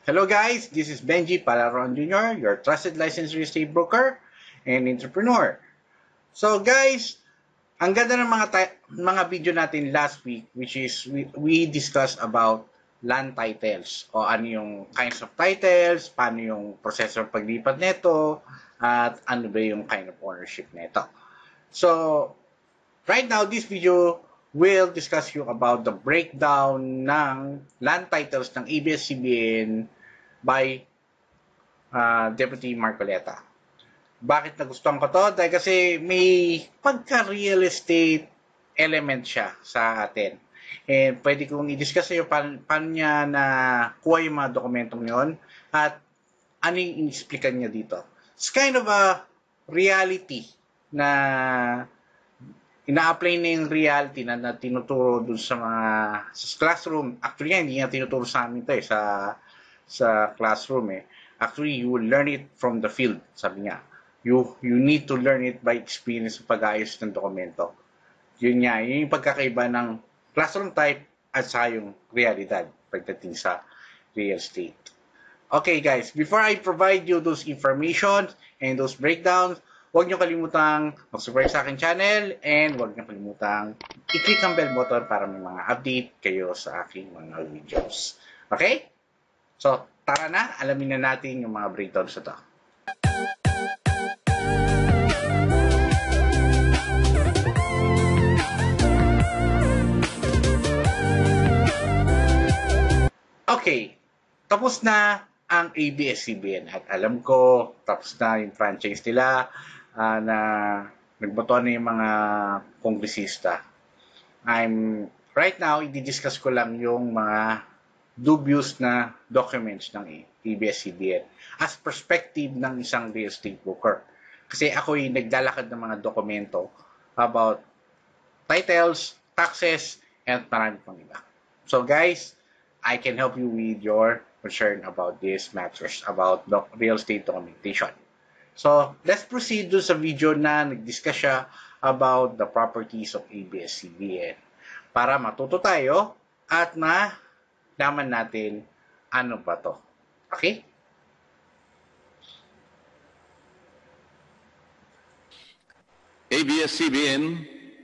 Hello guys, this is Benji Palaron Jr., your trusted licensed real estate broker and entrepreneur. So guys, ang ganda ng mga video natin last week, which is we discussed about land titles o ano yung kinds of titles, paano yung proseso ng paglipat nito, at ano ba yung kind of ownership nito. So right now, this video will discuss you about the breakdown ng land titles ng ABS-CBN by Deputy Marcoleta. Bakit nagustuhan ko to? Dahil kasi may pagka-real estate element siya sa atin. And pwede kong i-discuss sa iyo paano niya na kuha yung mga dokumentong yon at ano yung in-explican niya dito. It's kind of a reality na ina-apply na yung reality na tinuturo dun sa mga sa classroom. Actually, hindi niya tinuturo sa amin to sa classroom eh. Actually, you will learn it from the field, sabi niya. You need to learn it by experience sa pag-ayos ng dokumento. Yun yung pagkakaiba ng classroom type at sa yung realidad pagdating sa real estate. Okay guys, before I provide you those information and those breakdowns, huwag niyo kalimutang mag-subscribe sa aking channel and huwag niyo kalimutang i-click ang bell button para may mga update kayo sa aking mga videos. Okay? So, tara na, alamin na natin yung mga breakdowns na to. Okay, tapos na ang ABS-CBN at alam ko, tapos na yung franchise nila na nagboto na yung mga kongresista. Right now, i-discuss ko lang yung mga dubious na documents ng ABS-CBN as perspective ng isang real estate broker. Kasi ako yung naglalakad ng mga dokumento about titles, taxes, and marami pang iba. So guys, I can help you with your concern about these matters about real estate documentation. So let's proceed dun sa video na nag-discuss siya about the properties of ABS-CBN para matuto tayo at malaman natin ano ba to. Okay? ABS-CBN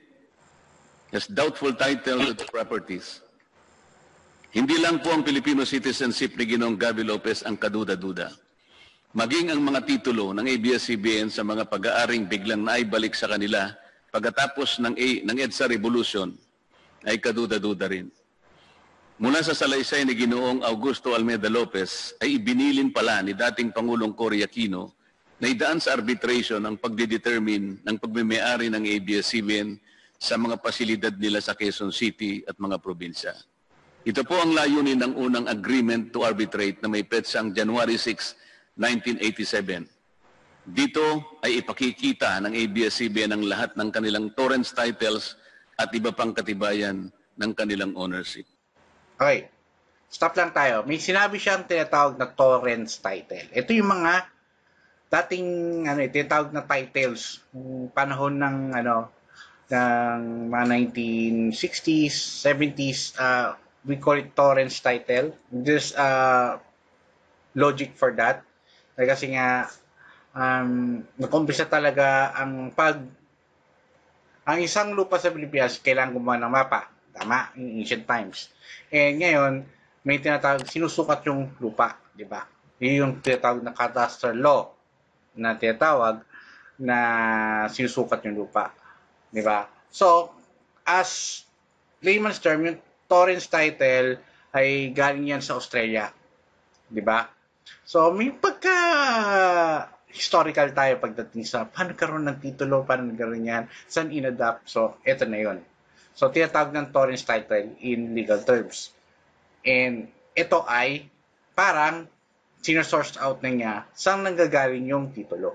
has doubtful title to properties. Hindi lang po ang Filipino citizenship ni Ginoong Gabby Lopez ang kaduda-duda. Maging ang mga titulo ng ABS-CBN sa mga pag-aaring biglang naibalik sa kanila pagkatapos ng EDSA Revolution ay kaduda-duda rin. Mula sa salaysay ni Ginoong Augusto Almeida Lopez ay ibinilin pala ni dating Pangulong Cory Aquino na idaan sa arbitration ang pagdedetermine ng pagmimay-ari ng ABS-CBN sa mga pasilidad nila sa Quezon City at mga probinsya. Ito po ang layunin ng unang agreement to arbitrate na may petsang January 6, 1987. Dito ay ipakikita ng ABS-CBN ang lahat ng kanilang torrents titles at iba pang katibayan ng kanilang ownership. Okay, stop lang tayo. May sinabi siyang tinatawag na torrents title. Ito yung mga dating tinatawag na titles panahon ng ng mga 1960s, 70s, we call it torrents title. There's logic for that. Kasi nga nakumpisa talaga ang isang lupa sa Pilipinas kailangan gumawa ng mapa. Tama, in ancient times. And ngayon, may tinatawag, sinusukat yung lupa, di ba? Yun yung tinatawag na cadastral law na tinatawag na sinusukat yung lupa, di ba? So, as layman's term, yung torrents title ay galing yan sa Australia, di ba? So, may historical tayo pagdating sa paano karoon ng titulo, paano nagkaroon yan, saan inadapt. So, eto na yun. So, tinatawag ng torrents title in legal terms. And ito ay parang sino-source out na niya saan nanggagaling yung titulo.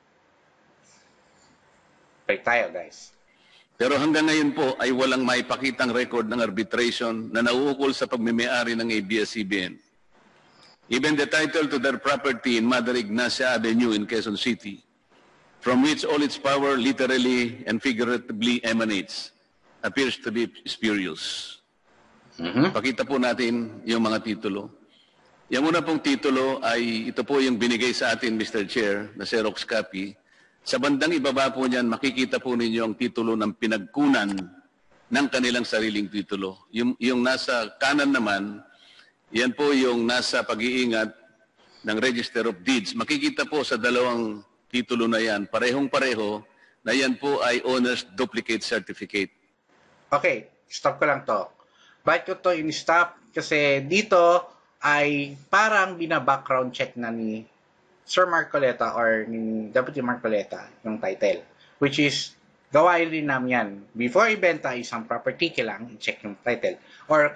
Break tayo, guys. Pero hanggang ngayon po ay walang maipakitang record ng arbitration na nauukol sa pagmimay-ari ng ABS-CBN. Even the title to their property in Mother Ignacia Avenue in Quezon City, from which all its power literally and figuratively emanates, appears to be spurious. Pakita po natin yung mga titulo. Yung una pong titulo ay ito po yung binigay sa atin, Mr. Chair, na Xerox copy. Sa bandang ibaba po niyan, makikita po ninyo ang titulo ng pinagkunan ng kanilang sariling titulo. Yung nasa kanan naman, yan po yung nasa pag-iingat ng Register of Deeds. Makikita po sa dalawang titulo na yan, parehong-pareho, na yan po ay Owner's Duplicate Certificate. Okay, stop ko lang to. Bakit ko to in-stop? Kasi dito ay parang bina-background check na ni Sir Marcoleta or ni Deputy Marcoleta yung title. Which is, gawain rin namin yan. Before ibenta isang property, kailangan i-check yung title. Or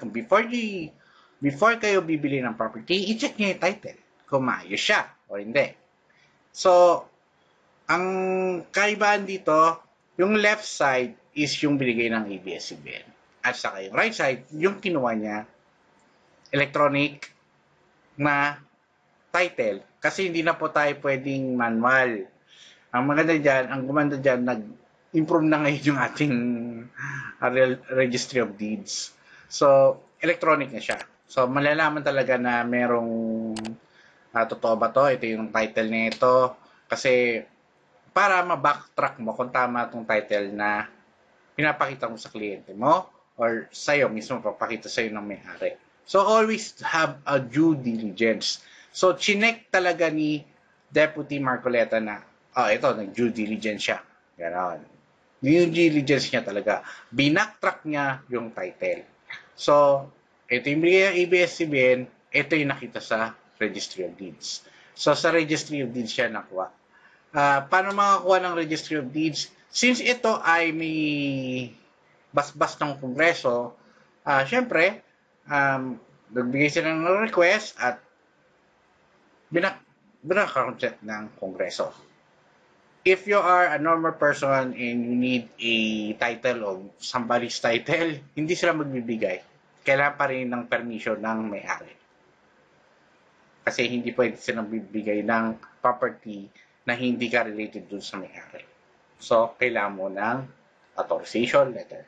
before kayo bibili ng property, i-check nyo yung title. Kung maayos siya o hindi. So, ang kaibahan dito, yung left side is yung binigay ng ABS-CBN. At saka yung right side, yung kinuha niya, electronic na title. Kasi hindi na po tayo pwedeng manual. Ang maganda dyan, ang gumanda dyan, nag-improve na ngayon yung ating Registry of Deeds. So, electronic na siya. So, malalaman talaga na merong totoo ba to? Ito yung title nito. Kasi, para ma-backtrack mo kung tama itong title na pinapakita mo sa kliyente mo or sa'yo mismo papakita sa'yo ng may-ari. So, always have a due diligence. So, chinek talaga ni Deputy Marcoleta na, ito, nag-due diligence siya. Ganon. Due diligence niya talaga. Binaktrack niya yung title. So, ito yung ABS-CBN, ito yung nakita sa Registry of Deeds. So, sa Registry of Deeds siya nakuha. Paano makakuha ng Registry of Deeds? Since ito ay may basbas ng Kongreso, syempre, nagbigay sila ng request at binaka-account ng Kongreso. If you are a normal person and you need a title of somebody's title, hindi sila magbibigay. Kailangan pa rin ng permission ng may-ari. Kasi hindi pwede silang bibigay ng property na hindi ka related dun sa may-ari. So, kailangan mo ng authorization letter.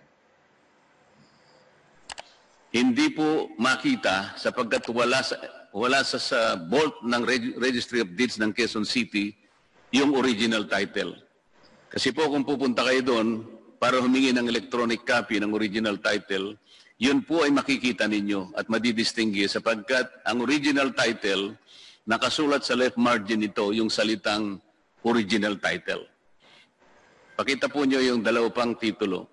Hindi po makita sapagkat wala sa vault ng Registry of Deeds ng Quezon City yung original title. Kasi po kung pupunta kayo doon para humingi ng electronic copy ng original title, yun po ay makikita ninyo at madidistinguish sapagkat ang original title, nakasulat sa left margin nito yung salitang original title. Pakita po nyo yung dalawa pang titulo.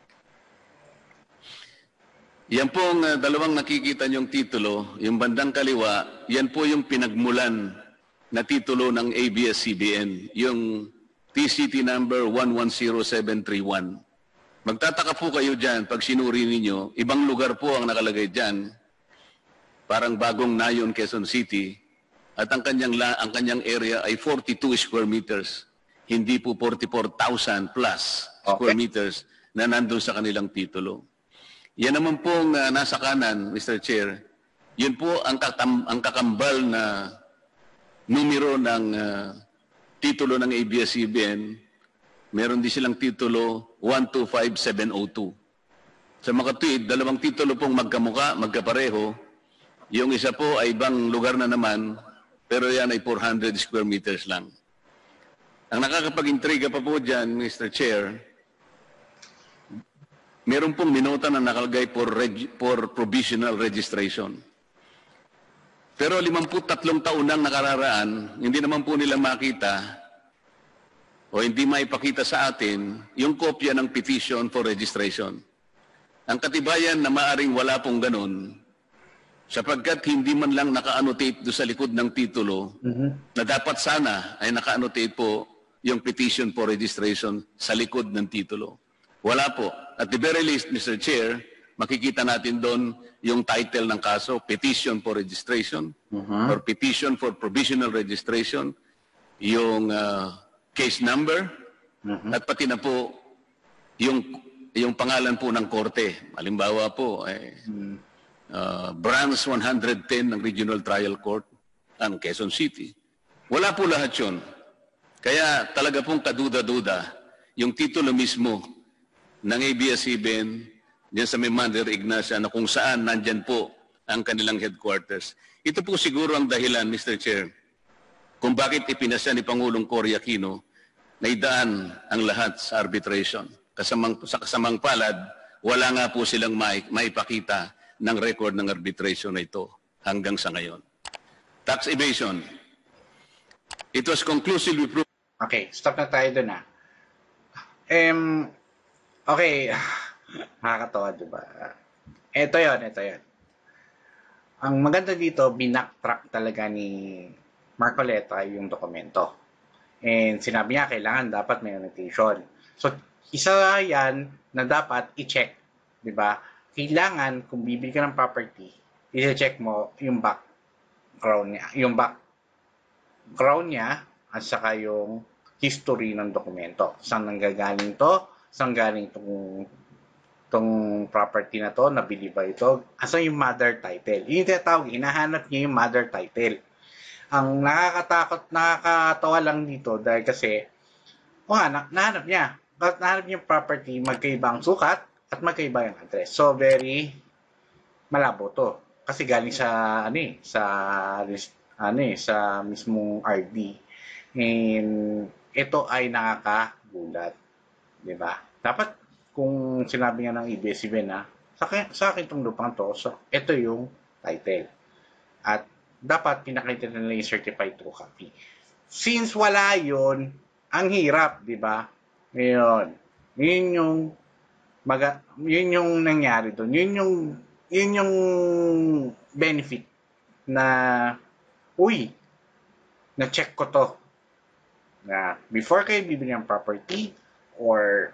Yan pong dalawang nakikita niyong titulo, yung bandang kaliwa, yan po yung pinagmulan na titulo ng ABS-CBN, yung TCT number 110731. Magtataka po kayo dyan pag sinuri ninyo, ibang lugar po ang nakalagay dyan, parang bagong Nayon, Quezon City, at ang kanyang area ay 42 square meters, hindi po 44,000 plus square meters na nandun sa kanilang titulo. Yan naman pong nasa kanan, Mr. Chair, yun po ang kakambal na numero ng titulo ng ABS-CBN. Meron din silang titulo 125702. Sa makatuwid, dalawang titulo pong magkamuka, magkapareho. Yung isa po ay ibang lugar na naman, pero yan ay 400 square meters lang. Ang nakakapag-intriga pa po dyan, Mr. Chair, meron pong minota na nakalagay for provisional registration. Pero 53 taon nang nakararaan, hindi naman po nila makita o hindi maipakita sa atin yung kopya ng petition for registration. Ang katibayan na maaring wala pong ganun, sapagkat hindi man lang naka-annotate do sa likod ng titulo, na dapat sana ay naka-annotate po yung petition for registration sa likod ng titulo. Wala po. At the very least, Mr. Chair, makikita natin doon yung title ng kaso, Petition for Registration, or Petition for Provisional Registration, yung case number, at pati na po yung pangalan po ng korte. Halimbawa po, Branch 110 ng Regional Trial Court ng Quezon City. Wala po lahat yun. Kaya talaga pong kaduda-duda yung titulo mismo ng ABS-CBN diyan sa may Mother Ignacia na kung saan nandyan po ang kanilang headquarters. Ito po siguro ang dahilan, Mr. Chair, kung bakit ipinasya ni Pangulong Cory Aquino na idaan ang lahat sa arbitration. Sa kasamang palad, wala nga po silang maipakita ng record ng arbitration na ito hanggang sa ngayon. Tax evasion. It was conclusively proved. Okay, stop na tayo dun okay, nakakatawa, diba? Ito yon. Ang maganda dito, binacktrack talaga ni Marcoleta yung dokumento. And sinabi niya, kailangan dapat may annotation. So, isa yan na dapat i-check, diba? Kailangan, kung bibili ka ng property, i-check mo yung background niya, at saka yung history ng dokumento. Saan nanggagaling to? Saan galing tong property na to? Nabili ba ito? Asan yung mother title? Yung tinatawag, hinahanap niya yung mother title. Ang nakakatawa lang dito dahil kasi, nahanap niya. But nahanap niya yung property, magkaiba ang sukat at magkaiba yung address. So, very malabo to. Kasi galing sa mismong RD. And ito ay nakakagulat. Diba? Dapat, kung sinabi nga ng ABS-CBN na, sa akin itong lupang to, so ito yung title. At dapat pinakita nila yung certified true copy. Since wala yun, ang hirap, diba? Ngayon, yun yung nangyari doon. Yun yung benefit na, na-check ko to. Na before kayo bibili ng property or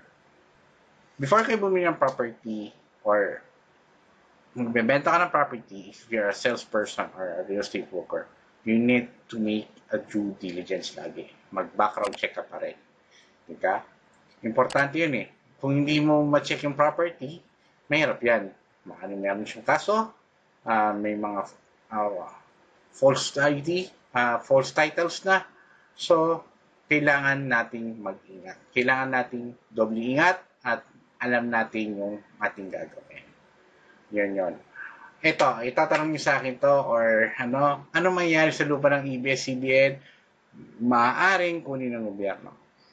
magbebenta ka ng property, if you're a salesperson or a real estate broker, you need to make a due diligence lagi. Mag-background check ka pa rin. Diba? Importante yun eh. Kung hindi mo ma-check yung property, mahirap yan. Meron siyang kaso, may mga false titles na. So, kailangan nating mag-ingat. Kailangan nating doble ingat at alam natin yung ating gagawin. Yun. Ito, itatanong niyo sa akin to or ano mangyayari sa lupa ng ABS-CBN? Maaaring kunin ng gobyerno.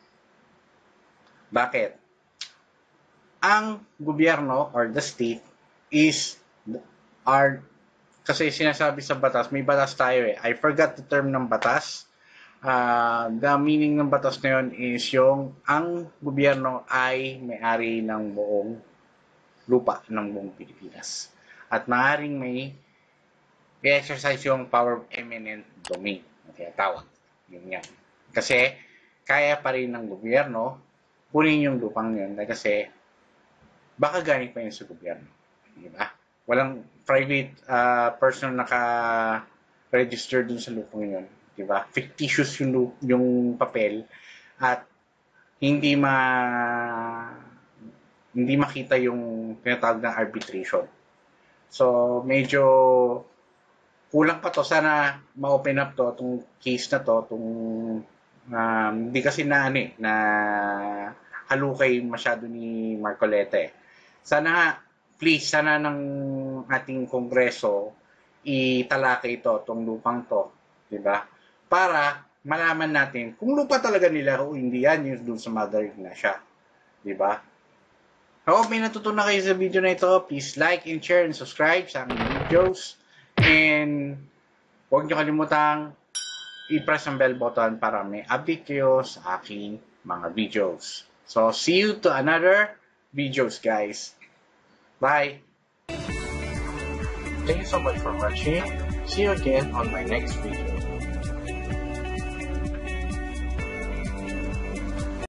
Bakit? Ang gobyerno or the state kasi sinasabi sa batas, may batas tayo eh. I forgot the term ng batas. The meaning ng batas na yun is ang gobyerno ay may-ari ng buong lupa ng buong Pilipinas. At maaaring may i-exercise yung power of eminent domain. Tawag. Yun yan. Kasi kaya pa rin ng gobyerno kunin yung lupang yun kasi baka galing pa yun sa gobyerno. Diba? Walang private person naka-register dun sa lupang yun. Diba? Fictitious yung papel at hindi makita yung tinatawag na arbitration. So, medyo kulang pa to. Sana ma-open up to, itong case na to, hindi kasi na halukay masyado ni Marcoleta eh. Sana ng ating kongreso italakay ito, itong lupang to. Diba? Para malaman natin kung lupa talaga nila o hindi yan yung doon sa Mother Ignacia. Diba? Kung may natutunan kayo sa video na ito, please like and share and subscribe sa aming videos. And huwag nyo kalimutang i-press ang bell button para may update kayo sa aking mga videos. So, see you to another videos, guys. Bye! Thank you so much for watching. See you again on my next video.